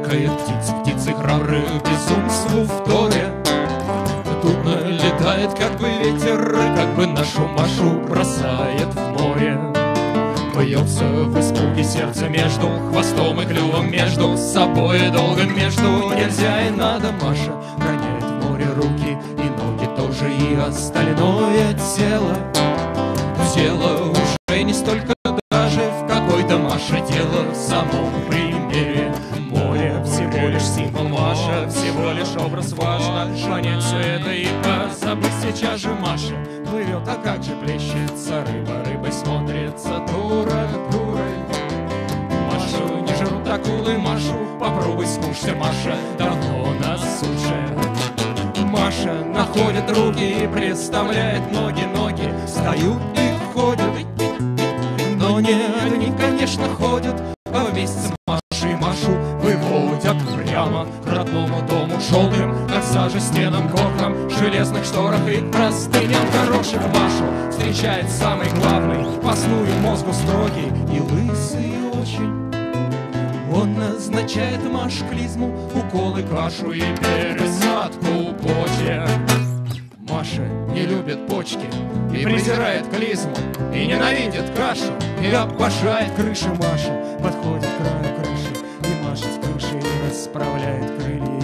каркает птиц, птицы храбрые безумству вторе. Тут налетает как бы ветер, как бы нашу Машу бросает в море. Бьется в испуге сердце между хвостом и клювом, между собой долго между нельзя и надо. Маша роняет в море руки и ноги тоже, и остальное тело. Тело уже не столько даже в какой-то Маше дело в самом примере. Море всего лишь символ, Маша всего лишь образ. Важно понять все это и позабыть сейчас же. Маша плывет, а как же плещется рыба, рыбой смотрится дура дурой. Машу не жрут акулы, Машу попробуй скушай, Маша давно на суше. Маша находит руки и представляет ноги, ноги встают и ходят. Но не они, конечно, ходят, а вместе с Машей Машу выводят прямо к родному дому, желтым, как сажа, стенам, окнам, железных шторах и простыням дорожек. Машу встречает самый главный, посную мозгу строгий и лысый очень. Он назначает Маше клизму, уколы, кашу и пересадку почек. Маша не любит почки и презирает клизму, и ненавидит кашу, и обожает крыши. Маша подходит к краю крыши и машет с крыши, и расправляет крылья.